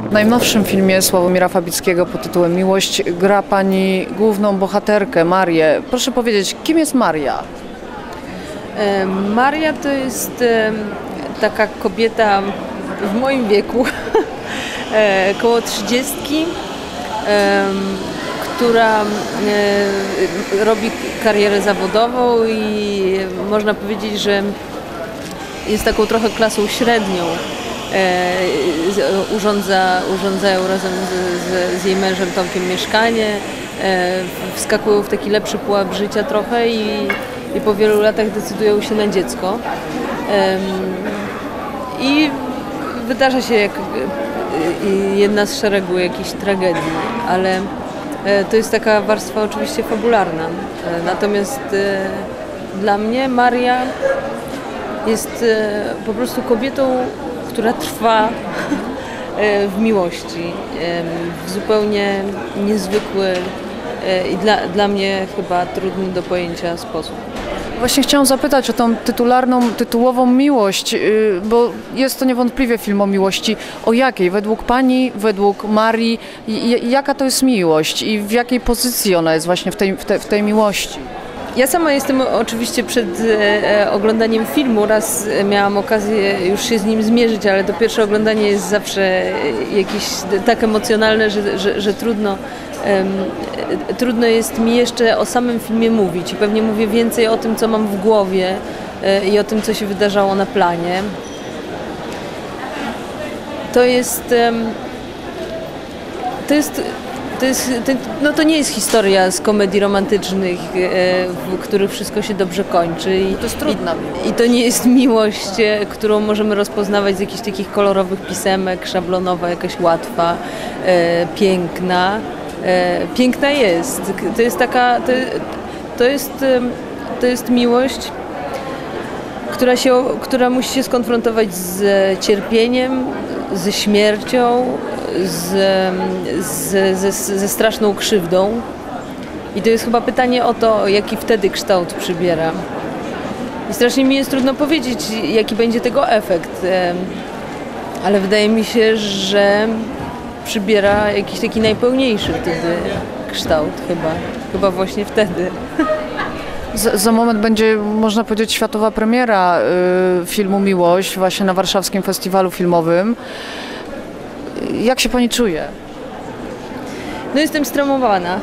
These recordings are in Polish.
W najnowszym filmie Sławomira Fabickiego pod tytułem Miłość gra pani główną bohaterkę, Marię. Proszę powiedzieć, kim jest Maria? Maria to jest taka kobieta w moim wieku, koło 30, która robi karierę zawodową i można powiedzieć, że jest taką trochę klasą średnią. Urządzają razem z jej mężem Tomkiem mieszkanie, wskakują w taki lepszy pułap życia trochę i po wielu latach decydują się na dziecko. I wydarza się jedna z szeregu jakichś tragedii, ale to jest taka warstwa oczywiście fabularna. Natomiast dla mnie Maria jest po prostu kobietą, która trwa w miłości, w zupełnie niezwykły i dla mnie chyba trudny do pojęcia sposób. Właśnie chciałam zapytać o tą tytułową miłość, bo jest to niewątpliwie film o miłości. O jakiej? Według pani, według Marii, jaka to jest miłość i w jakiej pozycji ona jest właśnie w tej miłości? Ja sama jestem oczywiście przed oglądaniem filmu, raz miałam okazję już się z nim zmierzyć, ale to pierwsze oglądanie jest zawsze jakieś tak emocjonalne, że trudno jest mi jeszcze o samym filmie mówić i pewnie mówię więcej o tym, co mam w głowie i o tym, co się wydarzało na planie. To nie jest historia z komedii romantycznych, w których wszystko się dobrze kończy. To jest trudna miłość. I to nie jest miłość, którą możemy rozpoznawać z jakichś takich kolorowych pisemek, szablonowa, jakaś łatwa, piękna. Piękna jest. To jest taka, to jest miłość, która musi się skonfrontować z cierpieniem, ze śmiercią, ze straszną krzywdą. I to jest chyba pytanie o to, jaki wtedy kształt przybiera. I strasznie mi jest trudno powiedzieć, jaki będzie tego efekt, ale wydaje mi się, że przybiera jakiś taki najpełniejszy wtedy kształt chyba właśnie wtedy. Za moment będzie, można powiedzieć, światowa premiera filmu Miłość właśnie na Warszawskim Festiwalu Filmowym. Jak się pani czuje? No jestem stremowana.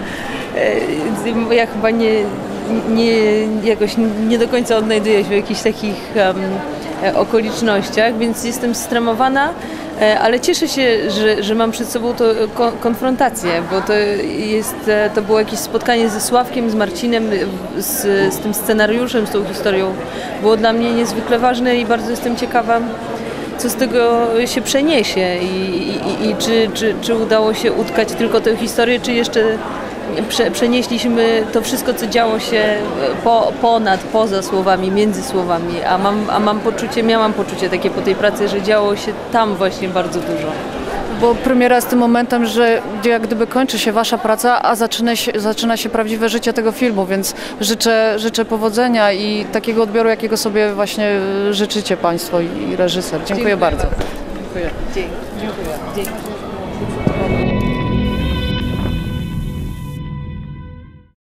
Ja chyba jakoś nie do końca odnajduję się w jakichś takich okolicznościach, więc jestem stremowana, ale cieszę się, że mam przed sobą to konfrontację, bo to było jakieś spotkanie ze Sławkiem, z Marcinem, z tym scenariuszem, z tą historią. Było dla mnie niezwykle ważne i bardzo jestem ciekawa, co z tego się przeniesie i czy udało się utkać tylko tę historię, czy jeszcze przenieśliśmy to wszystko, co działo się poza słowami, między słowami, miałam poczucie takie po tej pracy, że działo się tam właśnie bardzo dużo. Bo premiera jest tym momentem, że jak gdyby kończy się wasza praca, a zaczyna się prawdziwe życie tego filmu, więc życzę powodzenia i takiego odbioru, jakiego sobie właśnie życzycie państwo i reżyser. Dziękuję bardzo. Dziękuję. Dziękuję.